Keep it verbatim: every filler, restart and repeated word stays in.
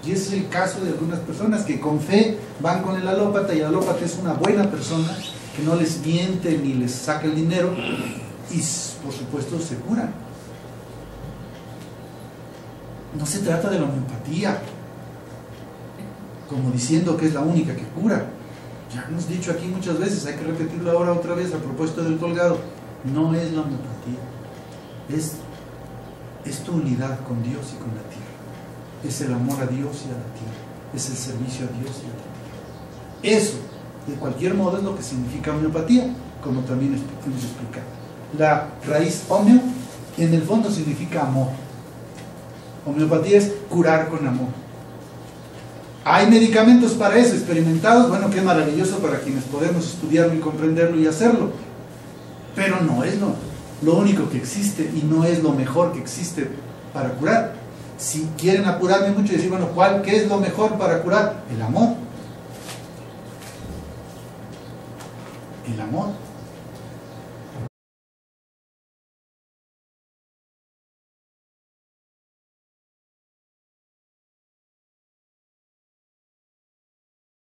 Y ese es el caso de algunas personas que con fe van con el alópata, y el alópata es una buena persona que no les miente ni les saca el dinero, y por supuesto se curan. No se trata de la homeopatía como diciendo que es la única que cura. Ya hemos dicho aquí muchas veces, hay que repetirlo ahora otra vez a propósito del colgado. No es la homeopatía, es, es tu unidad con Dios y con la tierra, es el amor a Dios y a la tierra, es el servicio a Dios y a la tierra. Eso, de cualquier modo, es lo que significa homeopatía, como también hemos explicado. La raíz homeo en el fondo significa amor. Homeopatía es curar con amor. ¿Hay medicamentos para eso experimentados? Bueno, qué maravilloso para quienes podemos estudiarlo y comprenderlo y hacerlo. Pero no es lo, lo único que existe, y no es lo mejor que existe para curar. Si quieren apurarme mucho y decir, bueno, ¿cuál, qué es lo mejor para curar? El amor. El amor.